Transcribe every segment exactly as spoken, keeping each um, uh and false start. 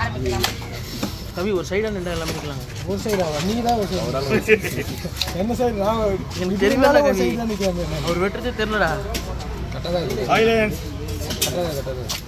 கவி ஒரு சைடாக நின்று எல்லாமே நிற்கலாங்க. ஒரு சைடா நீ தான் ஒரு சைடு என்ன சைடு நான் எனக்கு தெரியல கவி. சைடு தான் நிற்கிறேன். அவர் வெட்டுறதே தெரியலடா. கரெக்டாக தான் இருக்குது. சைலன்ஸ். கரெக்டாக தான் கரெக்டாக தான்.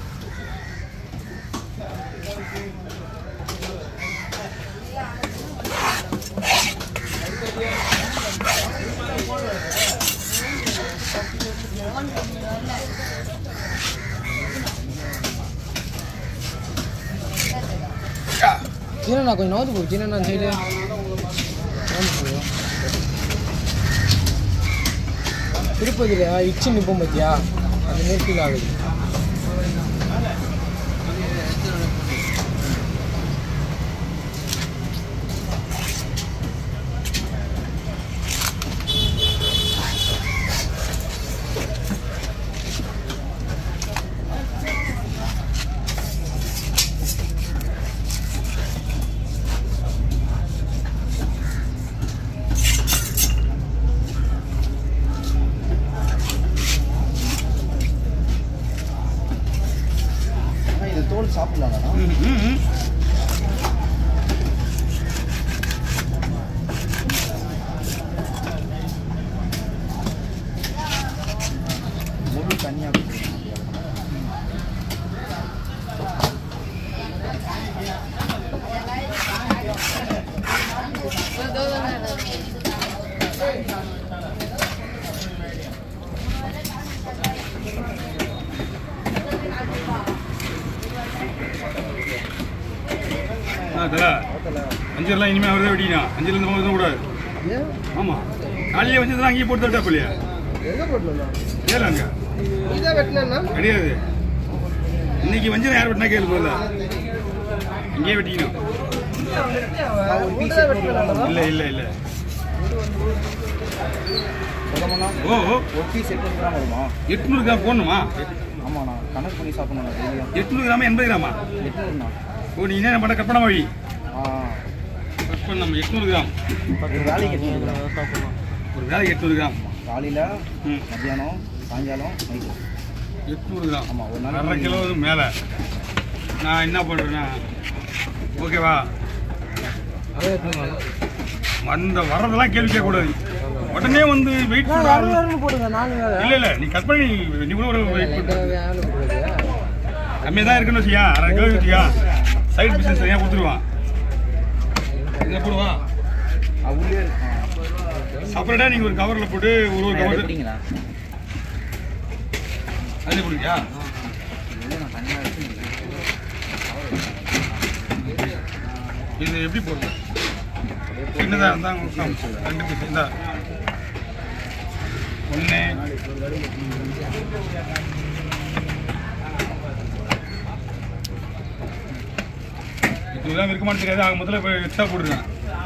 சீனா கொஞ்சம் நோந்து போகும். சீனா சைடு திருப்பதியில் இச்சு நிற்போம் பார்த்தியா, அந்த மாரி ஃபீல் ஆகுது. தோல் சாப்பிடலாம்ண்ணா. முழு தனியாக அஞ்செல்லாம் இனிமேல் அவரே வெட்டிக்கலாம். அஞ்சில் இருந்து போகிறது கூடாது. ஆமாம், காலையிலே வச்சதுலாம் அங்கேயே போட்டு தட்டா இல்லையா? கேளுங்க, கிடையாது. இன்னைக்கு வஞ்சம் யார் வெட்டினா கேளு போல. இங்கேயே வெட்டிக்கணும். இல்லை இல்லை இல்லை ஓ எட்நூறு கிராம் போடணுமா? ஆமாண்ணா, கணக்கு பண்ணி சாப்பிடணும். எட்நூறு கிராமா எண்பது கிராமா? எட்நூறுண்ணா. ஓ, நீ என்ன பண்ண கட் பண்ண வழி ஆ கட் பண்ண நம்ம எட்நூறு கிராம் ஒரு வேலைக்கு எட்நூறு கிராம் சாப்பிடணும். ஒரு வேலைக்கு எட்நூறு கிராம் காலையில் மத்தியானம் சாயங்காலம் நைட்டு எட்நூறு கிராம். ஆமாம், ஒரு நாள் அரை கிலோ மேலே. நான் என்ன பண்ணுறேன்னா, ஓகேவா, அந்த வர்றதெல்லாம் கேள்வி கேட்கக்கூடாது. உடனே வந்து வெயிட் போடுங்க. நாலு வேலை இல்லை இல்லை நீ கட் பண்ணி நீ கூட ஒரு வெயிட் கம்மியாக தான் இருக்குன்னு வச்சியா, அரை கிலோ வச்சியா, சைட் பிஸ்னஸ் சரியாக கொடுத்துருவான். இதை போடுவா உள்ளே செப்பரேட்டாக நீங்கள் ஒரு கவரில் போட்டு ஒரு ஒரு கவர் எப்படிங்களா? அதில் போடுவியா? இது எப்படி போடுறது? சின்னதாக இருந்தால் ரெண்டு பீஸ் இந்த ஒன்று இதுதான் இருக்குமான்னு தெரியாது. ஆக முதல்ல போய் எக்ஸ்ட்ரா போட்டுருக்கேன்.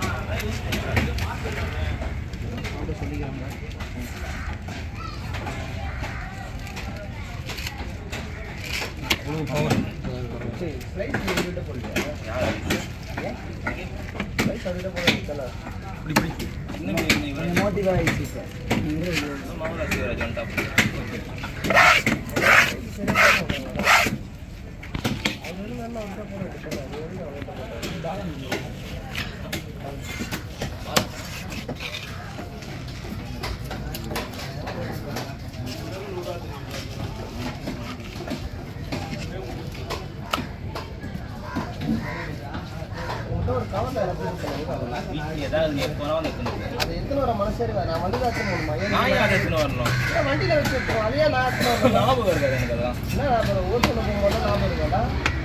வண்டியில வச்சு அதே ஞாபகம் இருக்காது எனக்கு. அதெல்லாம் ஓட்டு ஞாபகம் இருக்காதா?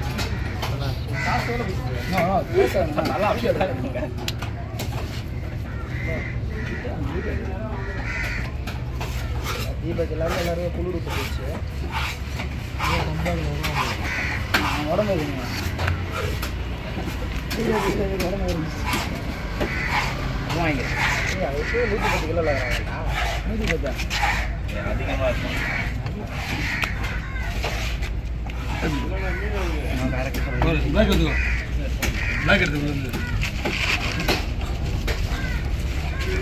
நல்லா தீபக் எல்லாரும் எல்லாரும் குளிர் விட்டு போச்சு. உடம்பு உடம்பு வாங்க அதுக்கு நூற்றி பத்து கிலோ வராங்களா? நூற்றி பத்தா அதிகமாக இருக்கும். பிளாக் எடுத்துக்கோ, பிளாக் எடுத்துக்கோ.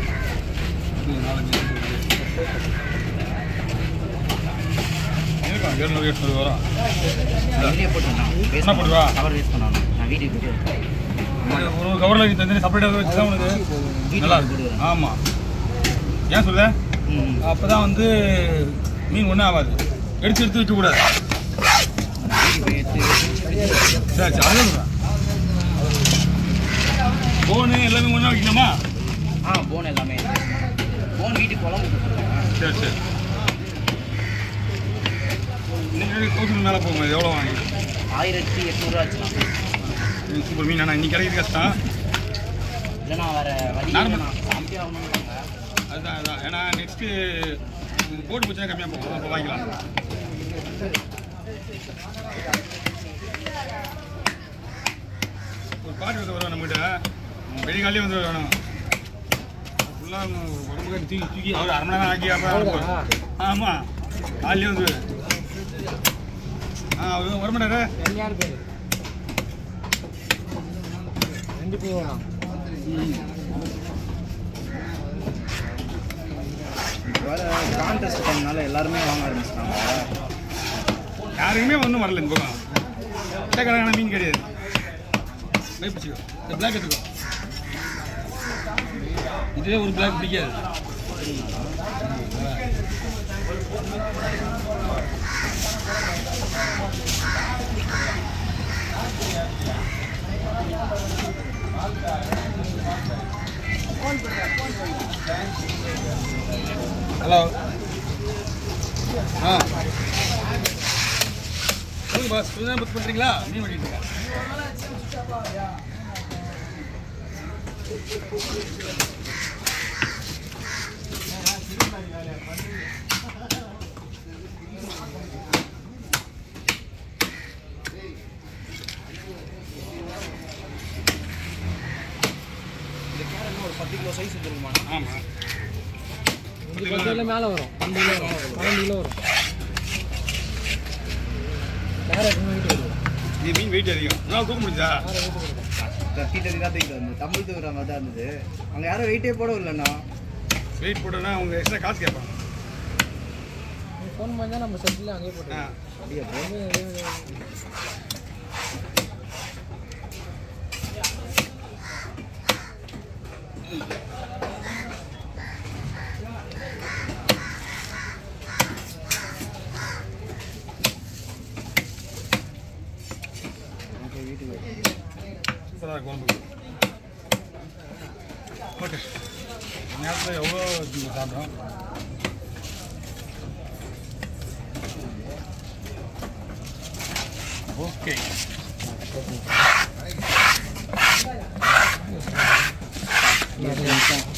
நாலஞ்சு இருக்கா? எழுநூறு எட்நூறு வரும். வீடியோ போட்டுருந்தேன். என்ன போடுவா? கவர் வேஸ்ட் பண்ணணும். நான் வீடியோ வீடியோ ஒரு கவரில் தண்ணி செப்பரேட்டாக வச்சு தான் உனக்கு நல்லா இருக்கும். ஆமாம், ஏன் சொல்ல? அப்போ தான் வந்து மீன் ஒன்றும் ஆகாது. எடுத்து எடுத்து வைக்கக்கூடாது. சரி சரி, அதுதான் சொல்கிறேன். போனு எல்லாமே ஒன்றா வைக்கணுமா? ஆ, போன் எல்லாமே. போன் வீட்டுக்கு குழம்பு. சரி சரி. இன்னைக்கு தௌசண்ட் மேலே போகும். எவ்வளோ வாங்கி? ஆயிரத்தி எட்நூறுவா ஆச்சுண்ணா. சூப்பர் மீன். ஆனால் இன்னைக்கு கிடைக்கிறது கஷ்டம். இல்லைண்ணா வேறு வழி இல்லைண்ணா. சாம்பி ஆகணும்னாங்க. அதுதான் அதுதான். ஏன்னா நெக்ஸ்ட்டு போட்டு போச்சுன்னா கம்மியாக போகும். அப்போ வாங்கிக்கலாம். ஒரு பாட்டு வந்து வரும் நம்மகிட்ட. வெளிக்காலே வந்து வேணும். ஃபுல்லாக உடம்புக்கு தூக்கி தூக்கி அவர் அரை மணி நேரம் ஆக்கி அப்புறம் ஆமாம் காலையிலே வந்து ஆ அவர் வர மாட்டாரு. ரெண்டு பேரும் வேணாம். வேறு கான்டெஸ்ட் பண்ணனால எல்லாருமே வாங்க ஆரம்பிச்சிட்டாங்க. யாருக்குமே ஒன்றும் வரல இந்த பக்கம். கடைக்கான மீன் கிடையாது. பிடிச்சிக்கோ, இந்த பிளாக் எடுத்துக்கோ. இதுவே ஒரு பிளாக் பிடிக்காது. ஹலோ, ஆ சொல்லுங்க பாஸ். கொஞ்ச நேரம் புக் பண்ணுறீங்களா? மீன் வெட்டிட்டு இருக்கேன். ஒரு பத்து கிலோ சைஸ் வந்துருக்குமா? ஆமாம், அஞ்சு பத்து கிலோ மேலே வரும். அஞ்சு கிலோ வரும். பதினஞ்சு கிலோ வரும். வேறு எத்தனை வீட்டு வருது? இது மீன் வெயிட் அதிகம். நான் தூக்க முடிஞ்சா? வேறு வீட்டு வருது. தட்டி தட்டி தான் தூக்கிட்டு வந்தது. தமிழ் தூக்குற மாதிரி தான் இருந்தது. அங்கே யாரும் வெயிட்டே போட இல்லைண்ணா. வெயிட் போட்டோன்னா அவங்க எக்ஸ்ட்ரா காசு கேட்பாங்க. ஃபோன் பண்ணால் நம்ம செட்டில் அங்கேயே போட்டோம். ஆ, அப்படியே சூப்பராக இருக்கும் குழம்பு. ஓகே, நேரத்தில் எவ்வளோ சாப்பிட்றோம்? ஓகே,